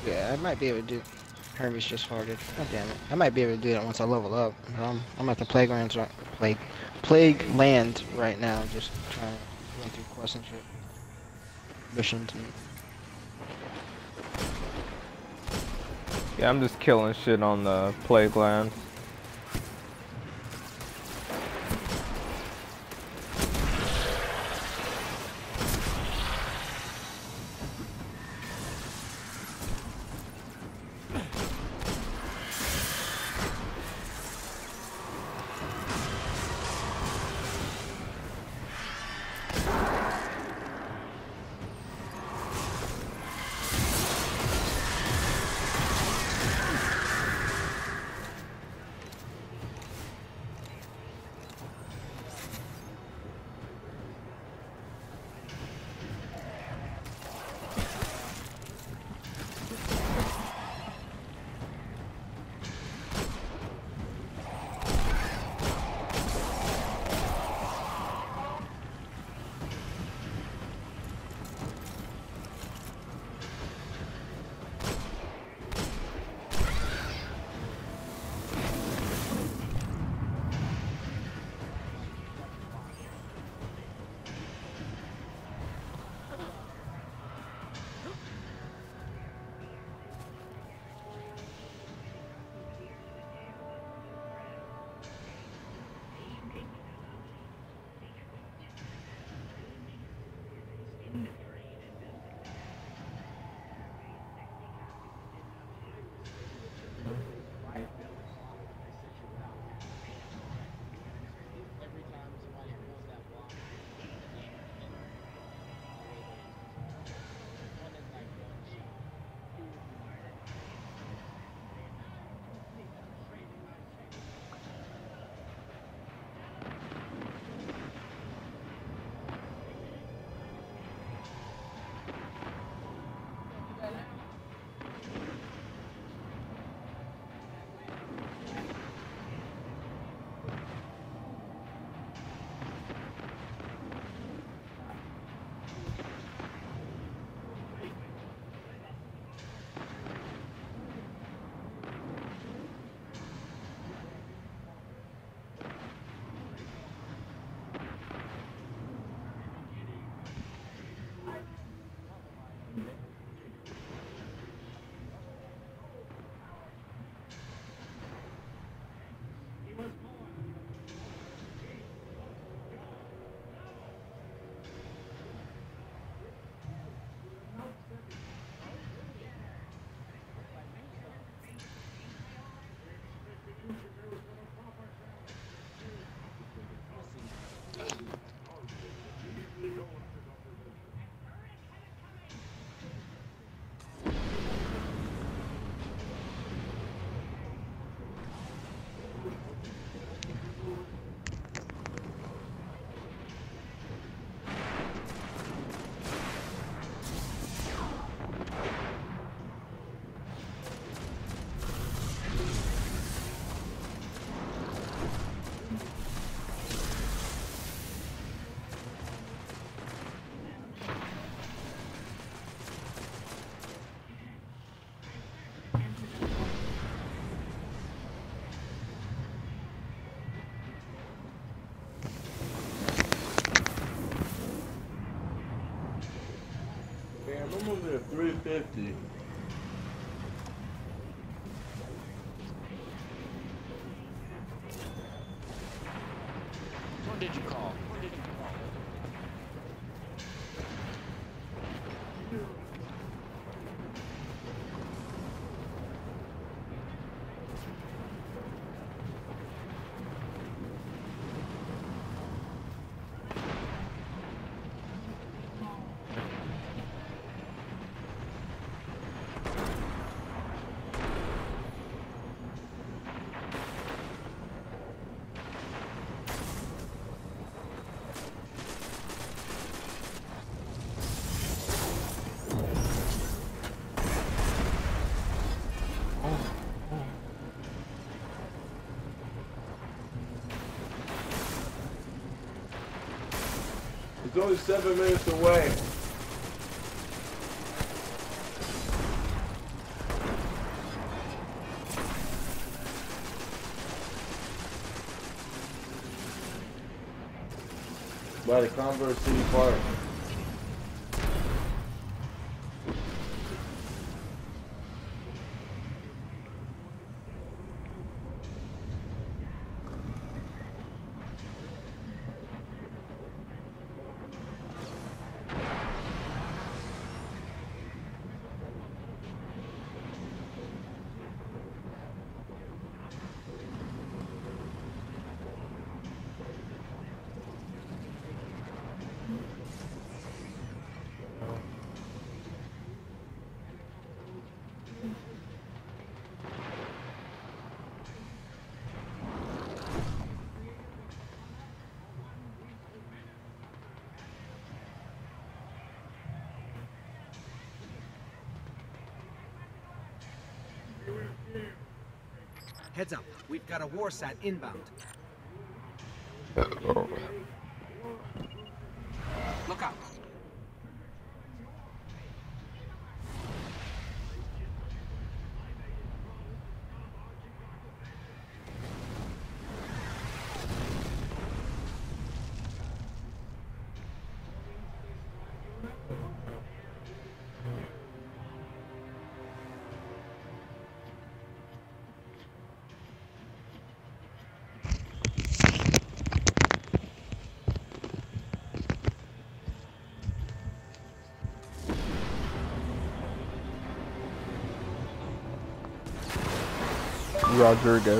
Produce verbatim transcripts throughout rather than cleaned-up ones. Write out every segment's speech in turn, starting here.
Yeah, I might be able to do. Hermes just farted. God damn it. I might be able to do that once I level up. Um, I'm at the playgrounds right, plague, plague land right now, just trying to run through quests and shit, missions and. Yeah, I'm just killing shit on the playground. Damn, I'm over there three fifty. What did you call? It's only seven minutes away. By the Converse City Park. Heads up, we've got a Warsat inbound. Look out. Rodriguez.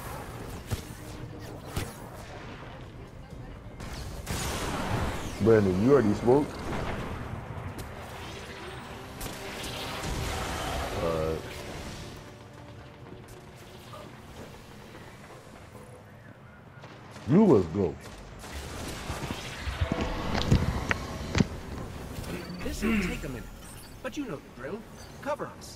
Brandon, you already smoked? Alright. You let's go. This will take a minute, but you know the drill. Cover us.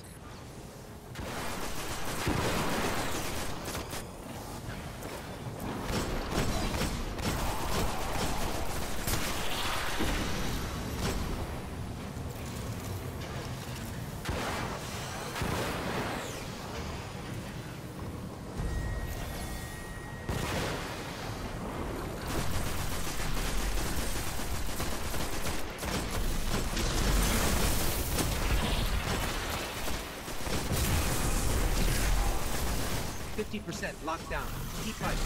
fifty percent locked down. Keep fighting.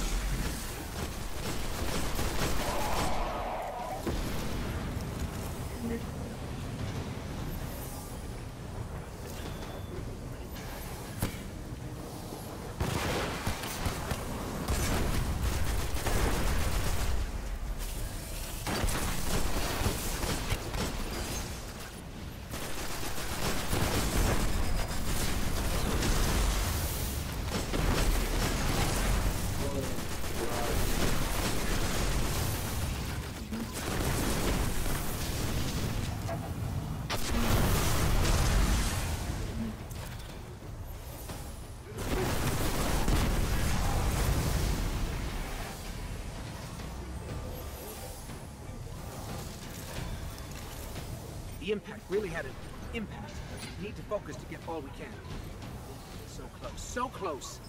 The impact really had an impact. We need to focus to get all we can. So close, so close.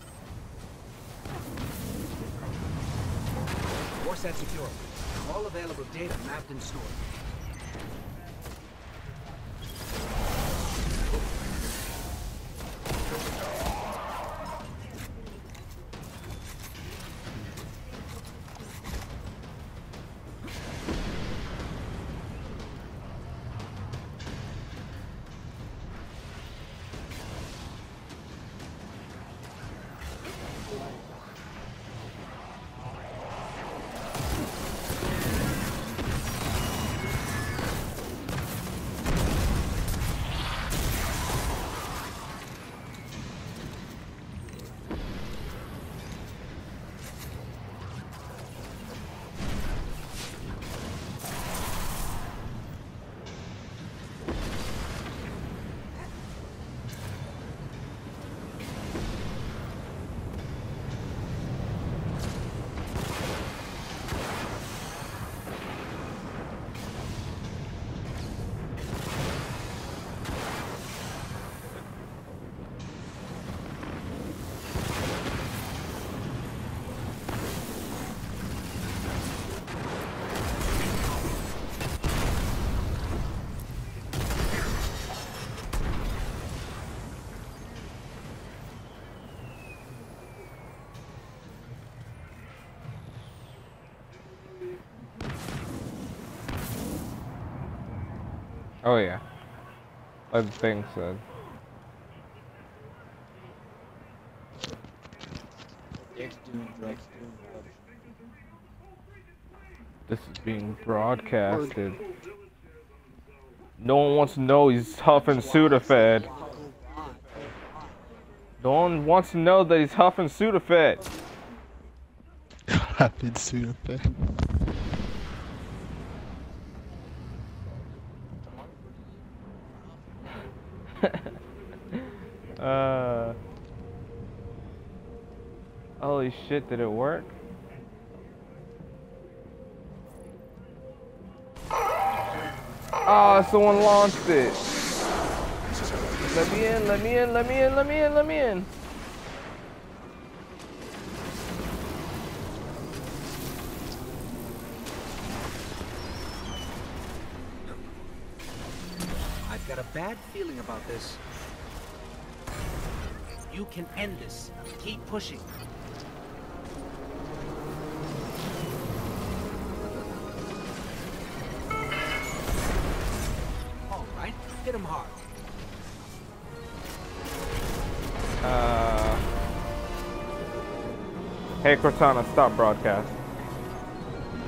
Warsat secure. All available data mapped and stored. Oh yeah. Like the thing said. Dick's doing drugs. This is being broadcasted. No one wants to know he's huffing Sudafed. No one wants to know that he's huffing Sudafed. Huffing Sudafed. uh. Holy shit! Did it work? Ah, oh, someone launched it. Let me in, let me in, let me in, let me in, let me in. I've got a bad feeling about this. You can end this. Keep pushing. All right, hit him hard. Uh. Hey Cortana, stop broadcast.